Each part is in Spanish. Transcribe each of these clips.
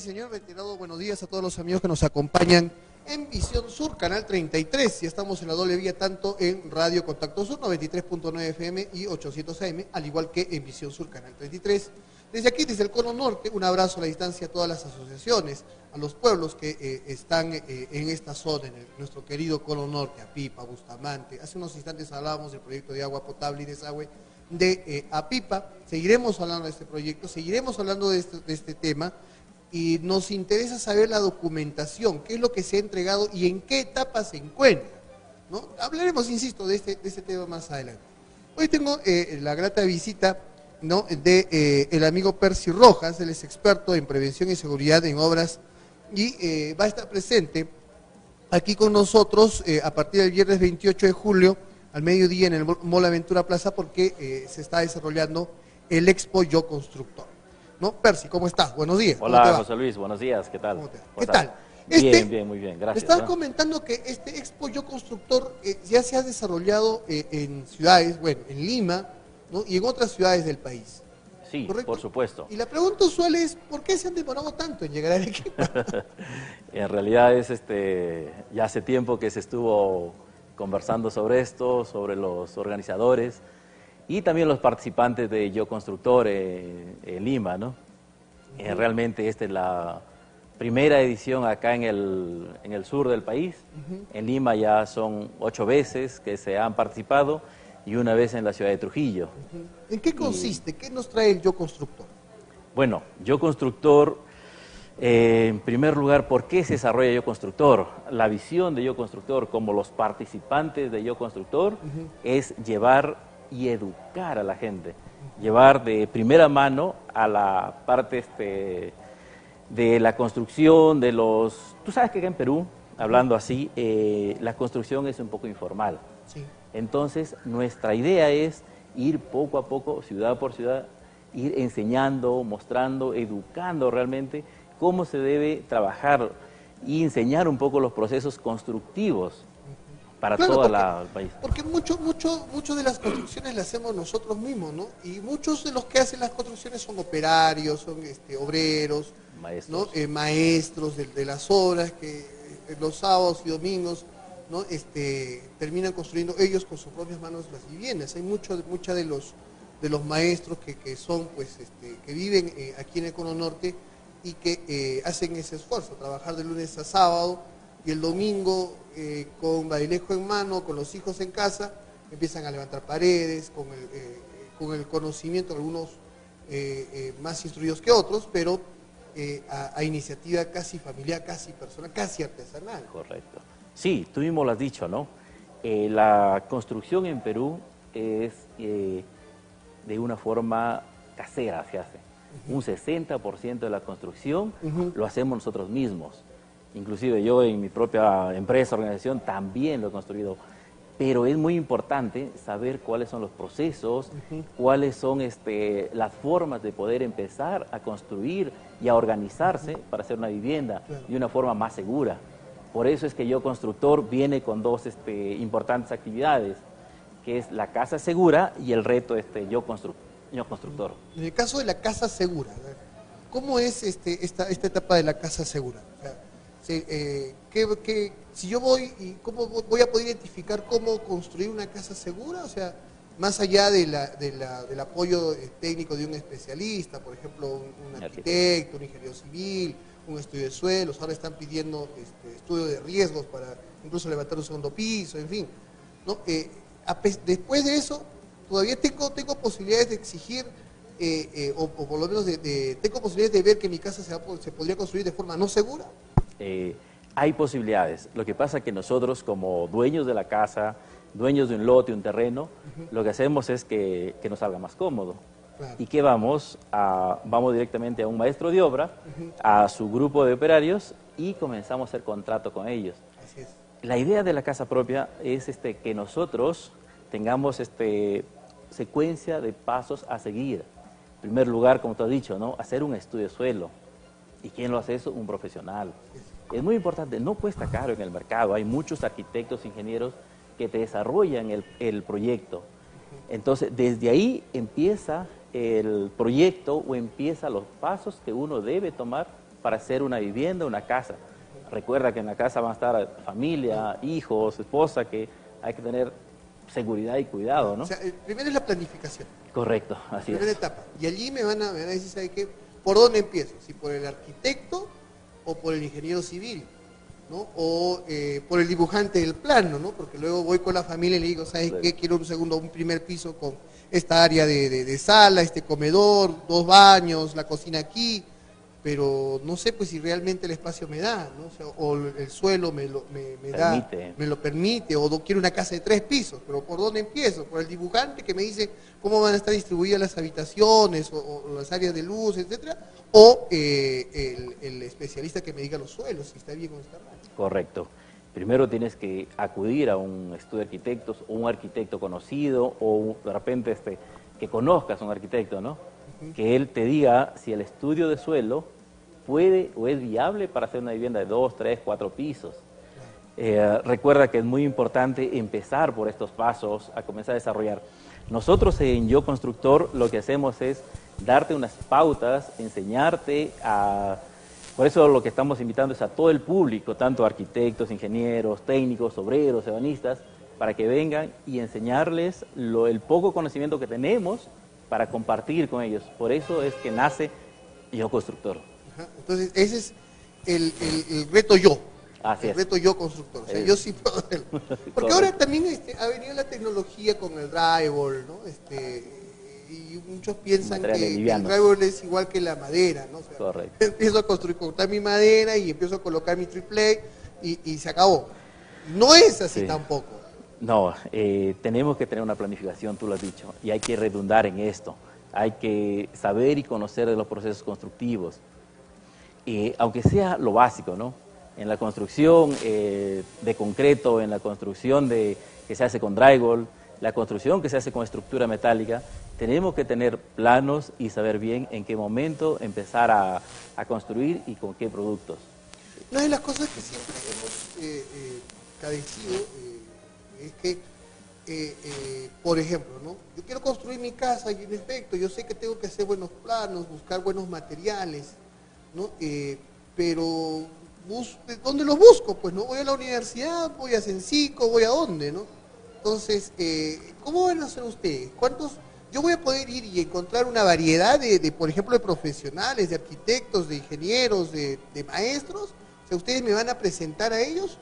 señor, reiterado buenos días a todos los amigos que nos acompañan en Visión Sur, Canal 33. Ya estamos en la doble vía, tanto en Radio Contacto Sur, 93.9 FM y 800 AM, al igual que en Visión Sur, Canal 33. Desde aquí, desde el Cono Norte, un abrazo a la distancia a todas las asociaciones, a los pueblos que están en esta zona, en nuestro querido Cono Norte, Apipa, Bustamante. Hace unos instantes hablábamos del proyecto de agua potable y desagüe de Apipa. Seguiremos hablando de este proyecto, seguiremos hablando de este tema. Y nos interesa saber la documentación, qué es lo que se ha entregado y en qué etapa se encuentra, ¿no? Hablaremos, insisto, de este tema más adelante. Hoy tengo la grata visita, ¿no?, de el amigo Percy Rojas. Él es experto en prevención y seguridad en obras y va a estar presente aquí con nosotros a partir del viernes 28 de julio al mediodía en el Mall Aventura Plaza, porque se está desarrollando el Expo Yo Constructor. ¿No? Percy, ¿cómo estás? Buenos días. Hola, José Luis, buenos días, ¿qué tal? ¿Qué tal? Bien, muy bien, gracias. Estabas comentando que este Expo Yo Constructor ya se ha desarrollado en ciudades, bueno, en Lima, ¿no?, y en otras ciudades del país. Sí, ¿correcto? Por supuesto. Y la pregunta usual es, ¿por qué se han demorado tanto en llegar al equipo? En realidad es ya hace tiempo que se estuvo conversando sobre esto, sobre los organizadores y también los participantes de Yo Constructor en Lima, ¿no? Realmente esta es la primera edición acá en el sur del país. En Lima ya son 8 veces que se han participado y una vez en la ciudad de Trujillo. ¿En qué consiste? ¿Qué nos trae el Yo Constructor? Bueno, Yo Constructor, en primer lugar, ¿por qué se desarrolla Yo Constructor? La visión de Yo Constructor, como los participantes de Yo Constructor, es llevar y educar a la gente, llevar de primera mano a la parte de la construcción, de los... Tú sabes que acá en Perú, hablando así, la construcción es un poco informal. Sí. Entonces, nuestra idea es ir poco a poco, ciudad por ciudad, ir enseñando, mostrando, educando realmente cómo se debe trabajar y enseñar un poco los procesos constructivos para todo el país. Porque mucho de las construcciones las hacemos nosotros mismos, ¿no? Y muchos de los que hacen las construcciones son operarios, son obreros, maestros, ¿no? Maestros de las obras que los sábados y domingos, ¿no?, terminan construyendo ellos con sus propias manos las viviendas. Hay muchos de los maestros que son, pues, que viven aquí en el Cono Norte y que hacen ese esfuerzo, trabajar de lunes a sábado, y el domingo con badilejo en mano, con los hijos en casa, empiezan a levantar paredes, con el conocimiento, algunos más instruidos que otros, pero a iniciativa casi familiar, casi personal, casi artesanal. Correcto. Sí, tú mismo lo has dicho, ¿no? La construcción en Perú es de una forma casera, se hace. Un 60% de la construcción lo hacemos nosotros mismos. Inclusive yo en mi propia empresa, organización, también lo he construido. Pero es muy importante saber cuáles son los procesos, cuáles son las formas de poder empezar a construir y a organizarse para hacer una vivienda de una forma más segura. Por eso es que Yo Constructor viene con dos importantes actividades, que es la casa segura y el reto Yo Constructor. En el caso de la casa segura, ¿cómo es esta etapa de la casa segura? O sea, si yo voy, y ¿cómo voy a poder identificar cómo construir una casa segura? O sea, más allá del apoyo técnico de un especialista, por ejemplo, un arquitecto, un ingeniero civil, un estudio de suelos, ahora están pidiendo estudio de riesgos para incluso levantar un segundo piso, en fin, ¿no? Después de eso, todavía tengo posibilidades de exigir, o por lo menos tengo posibilidades de ver que mi casa se podría construir de forma no segura. Hay posibilidades. Lo que pasa es que nosotros, como dueños de la casa, dueños de un lote, un terreno, lo que hacemos es que nos salga más cómodo. Claro. ¿Y qué vamos? Vamos directamente a un maestro de obra, a su grupo de operarios, y comenzamos a hacer contrato con ellos. Así es. La idea de la casa propia es que nosotros tengamos secuencia de pasos a seguir. En primer lugar, como tú has dicho, ¿no?, hacer un estudio de suelo. ¿Y quién lo hace eso? Un profesional. Es muy importante, no cuesta caro en el mercado, hay muchos arquitectos, ingenieros que te desarrollan el proyecto. Entonces, desde ahí empieza el proyecto o empieza los pasos que uno debe tomar para hacer una vivienda, una casa. Recuerda que en la casa van a estar familia, hijos, esposa, que hay que tener seguridad y cuidado, ¿no? O sea, primero es la planificación. Correcto, así Primera es. etapa. Y allí me van a decir, ¿sabe qué? ¿Por dónde empiezo? ¿Si por el arquitecto o por el ingeniero civil? ¿No? O por el dibujante del plano, ¿no? Porque luego voy con la familia y le digo, ¿sabes qué? Quiero un primer piso con esta área de sala, este comedor, 2 baños, la cocina aquí, pero no sé pues si realmente el espacio me da, ¿no? O sea, o el suelo me da, me lo permite, o quiero una casa de 3 pisos, pero ¿por dónde empiezo? Por el dibujante que me dice cómo van a estar distribuidas las habitaciones, o las áreas de luz, etcétera, o el especialista que me diga los suelos, si está bien o está mal. Correcto. Primero tienes que acudir a un estudio de arquitectos, o un arquitecto conocido, o de repente que conozcas a un arquitecto, ¿no? Que él te diga si el estudio de suelo puede o es viable para hacer una vivienda de 2, 3, 4 pisos. Recuerda que es muy importante empezar por estos pasos, a comenzar a desarrollar. Nosotros en Yo Constructor lo que hacemos es darte unas pautas, enseñarte a... Por eso lo que estamos invitando es a todo el público, tanto arquitectos, ingenieros, técnicos, obreros, ebanistas, para que vengan y enseñarles el poco conocimiento que tenemos para compartir con ellos. Por eso es que nace Yo Constructor. Ajá. Entonces, ese es el reto yo. Así el es. reto yo constructor. O sea, yo sí puedo hacerlo. Porque ahora también ha venido la tecnología con el drywall, ¿no? Y muchos piensan que el drywall es igual que la madera, ¿no? O sea, correcto. Empiezo a cortar mi madera y empiezo a colocar mi triple A y se acabó. No es así tampoco. No, tenemos que tener una planificación, tú lo has dicho, y hay que redundar en esto. Hay que saber y conocer de los procesos constructivos, aunque sea lo básico, ¿no? En la construcción de concreto, en la construcción que se hace con drywall, la construcción que se hace con estructura metálica, tenemos que tener planos y saber bien en qué momento empezar a construir y con qué productos. Una de las cosas que siempre hemos padecido es que, por ejemplo, ¿no? Yo quiero construir mi casa y en efecto, yo sé que tengo que hacer buenos planos, buscar buenos materiales, ¿no? Pero ¿dónde los busco? Pues no voy a la universidad, voy a Cencico, voy a dónde, ¿no? Entonces, ¿cómo van a hacer ustedes? ¿Cuántos? Yo voy a poder ir y encontrar una variedad por ejemplo, de profesionales, de arquitectos, de ingenieros, de maestros. O sea, ¿ustedes me van a presentar a ellos?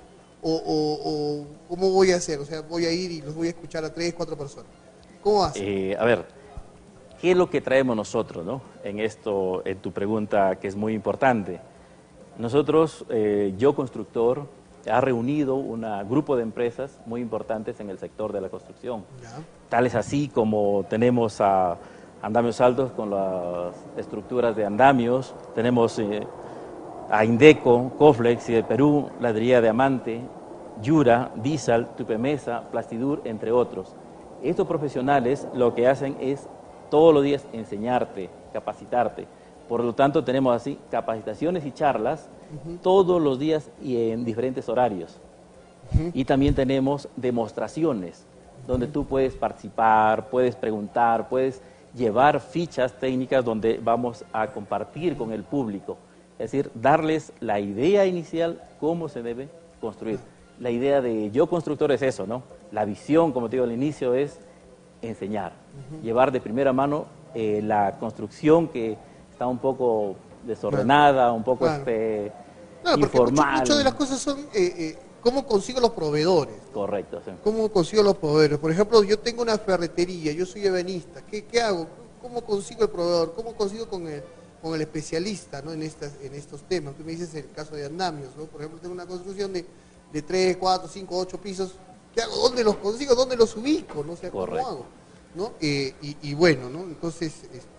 ¿O cómo voy a hacer? O sea, voy a ir y los voy a escuchar a 3, 4 personas. ¿Cómo hacen? A ver, ¿qué es lo que traemos nosotros, ¿no? En tu pregunta, que es muy importante. Nosotros, Yo Constructor, ha reunido un grupo de empresas muy importantes en el sector de la construcción. Ya. Tales así como tenemos a Andamios Altos con las estructuras de andamios, tenemos a Indeco, Coflex y de Perú, Ladrillería Diamante, Yura, Disal, Tupemesa, Plastidur, entre otros. Estos profesionales lo que hacen es todos los días enseñarte, capacitarte. Por lo tanto, tenemos así capacitaciones y charlas todos los días y en diferentes horarios. Y también tenemos demostraciones donde tú puedes participar, puedes preguntar, puedes llevar fichas técnicas donde vamos a compartir con el público. Es decir, darles la idea inicial, cómo se debe construir. La idea de Yo Constructor es eso, ¿no? La visión, como te digo al inicio, es enseñar, llevar de primera mano la construcción que está un poco desordenada, un poco informal. Muchas de las cosas son cómo consigo los proveedores. Correcto, sí. ¿Cómo consigo los proveedores? Por ejemplo, yo tengo una ferretería, yo soy ebanista. ¿Qué hago? ¿Cómo consigo el proveedor? ¿Cómo consigo con el especialista, ¿no? en estos temas? Tú me dices el caso de andamios, ¿no? Por ejemplo, tengo una construcción de 3, 4, 5, 8 pisos. ¿Qué hago? ¿Dónde los consigo? ¿Dónde los ubico? No sé cómo hago. ¿No? Y bueno, ¿no? Entonces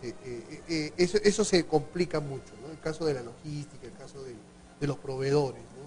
eso se complica mucho, ¿no? El caso de la logística, el caso de los proveedores, ¿no?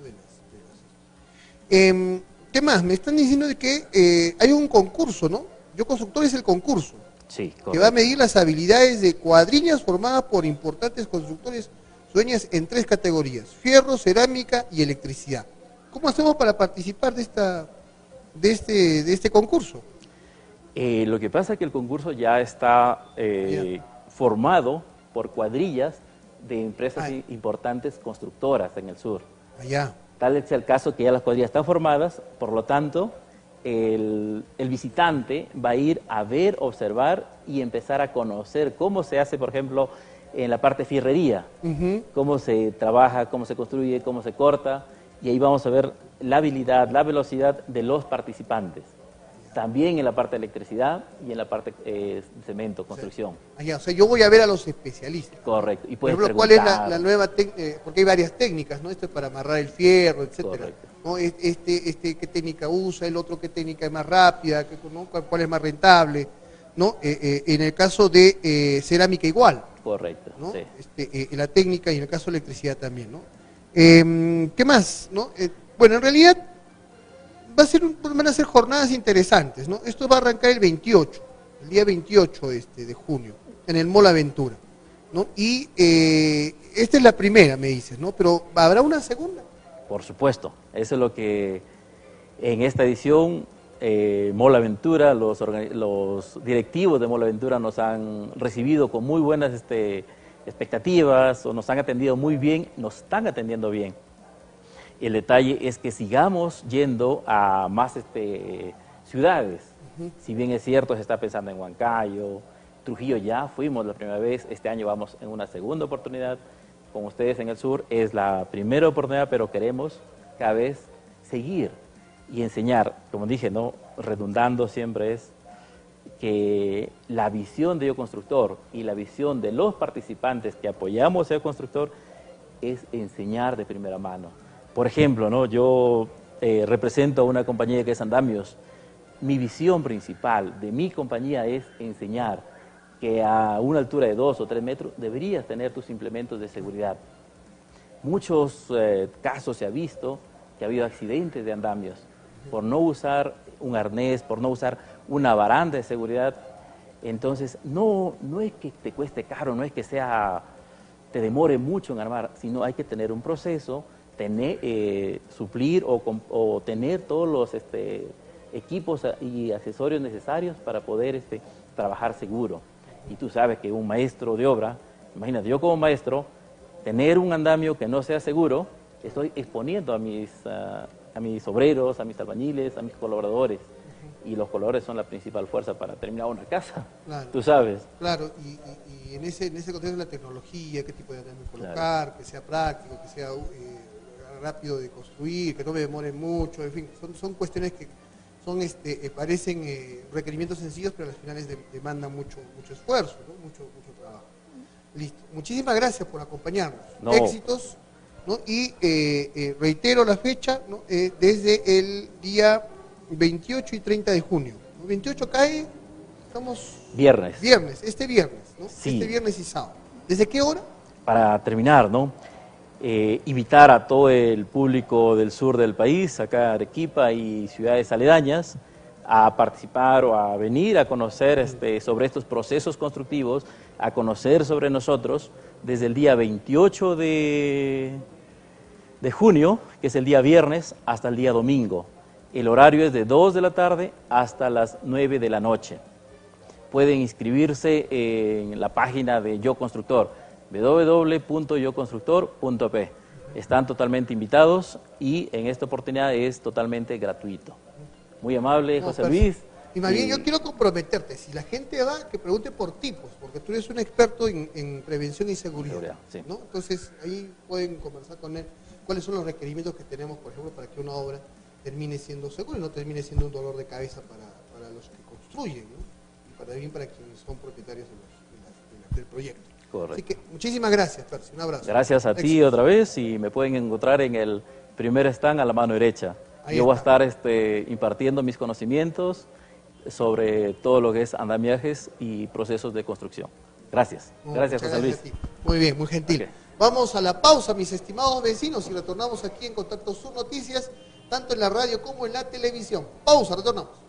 ¿Qué más? Me están diciendo de que hay un concurso, ¿no? Yo Constructor es el concurso. Sí, correcto. Que va a medir las habilidades de cuadrillas formadas por importantes constructores dueñas en 3 categorías: fierro, cerámica y electricidad. ¿Cómo hacemos para participar de este concurso? Lo que pasa es que el concurso ya está formado por cuadrillas de empresas importantes constructoras en el sur. Allá. Tal es el caso que ya las cuadrillas están formadas, por lo tanto, el visitante va a ir a ver, observar y empezar a conocer cómo se hace, por ejemplo, en la parte fierrería, cómo se trabaja, cómo se construye, cómo se corta, y ahí vamos a ver la habilidad, la velocidad de los participantes. También en la parte de electricidad y en la parte de cemento, construcción. Allá, o sea, yo voy a ver a los especialistas. Correcto. Y por puedes ejemplo, ¿cuál es la nueva técnica? Porque hay varias técnicas, ¿no? Esto es para amarrar el fierro, etcétera. ¿No? ¿Qué técnica usa? El otro, ¿qué técnica es más rápida? ¿No? ¿Cuál es más rentable? ¿No? En el caso de cerámica igual. Correcto, ¿no? Sí. La técnica y en el caso de electricidad también, ¿no? ¿Qué más? ¿No? Bueno, en realidad van a ser jornadas interesantes, ¿no? Esto va a arrancar el 28, el día 28 de junio, en el Mall Aventura, ¿no? Y esta es la primera, me dices, ¿no? Pero ¿habrá una segunda? Por supuesto, eso es lo que en esta edición Mall Aventura, los directivos de Mall Aventura nos han recibido con muy buenas expectativas, o nos han atendido muy bien, nos están atendiendo bien. El detalle es que sigamos yendo a más ciudades. Si bien es cierto, se está pensando en Huancayo, Trujillo ya fuimos la primera vez, este año vamos en una segunda oportunidad con ustedes en el sur. Es la primera oportunidad, pero queremos cada vez seguir y enseñar. Como dije, ¿no? Redundando siempre es que la visión de Yo Constructor y la visión de los participantes que apoyamos a Yo Constructor es enseñar de primera mano. Por ejemplo, ¿no? Yo represento a una compañía que es Andamios. Mi visión principal de mi compañía es enseñar que a una altura de 2 o 3 metros deberías tener tus implementos de seguridad. Muchos casos se ha visto que ha habido accidentes de andamios por no usar un arnés, por no usar una baranda de seguridad. Entonces, no es que te cueste caro, no es que te demore mucho en armar, sino hay que tener un proceso, suplir o tener todos los equipos y accesorios necesarios para poder trabajar seguro. Y tú sabes que un maestro de obra, imagínate, yo como maestro, tener un andamio que no sea seguro, estoy exponiendo a mis obreros, a mis albañiles, a mis colaboradores. Y los colores son la principal fuerza para terminar una casa, claro, tú sabes. Claro, y en ese contexto de la tecnología, qué tipo de andamio colocar, claro, que sea práctico, que sea rápido de construir, que no me demore mucho, en fin, son cuestiones que parecen requerimientos sencillos, pero al final demandan mucho esfuerzo, ¿no? mucho trabajo. Listo. Muchísimas gracias por acompañarnos. No. Éxitos, ¿no? Y reitero la fecha, ¿no? Desde el día 28 y 30 de junio. ¿No? 28 cae, estamos... Viernes, este viernes, ¿no? Sí. Este viernes y sábado. ¿Desde qué hora? Para terminar, ¿no? Invitar a todo el público del sur del país, acá Arequipa y ciudades aledañas, a participar o a venir a conocer sobre estos procesos constructivos, a conocer sobre nosotros desde el día 28 de junio, que es el día viernes, hasta el día domingo. El horario es de 2 de la tarde hasta las 9 de la noche. Pueden inscribirse en la página de Yo Constructor, www.yoconstructor.p. Están totalmente invitados y en esta oportunidad es totalmente gratuito. Muy amable, José Luis. Y más bien yo quiero comprometerte, si la gente va, que pregunte por tipos, porque tú eres un experto en prevención y seguridad, sí, ¿no? Entonces ahí pueden conversar con él cuáles son los requerimientos que tenemos, por ejemplo, para que una obra termine siendo segura y no termine siendo un dolor de cabeza para los que construyen, ¿no? Y para quienes son propietarios del proyecto. Correcto. Así que muchísimas gracias, Percy. Un abrazo. Gracias a ti otra vez y me pueden encontrar en el primer stand a la mano derecha. Yo voy a estar impartiendo mis conocimientos sobre todo lo que es andamiajes y procesos de construcción. Gracias. Gracias, José Luis. Muy bien, muy gentil. Okay. Vamos a la pausa, mis estimados vecinos, y retornamos aquí en Contacto Sur Noticias, tanto en la radio como en la televisión. Pausa, retornamos.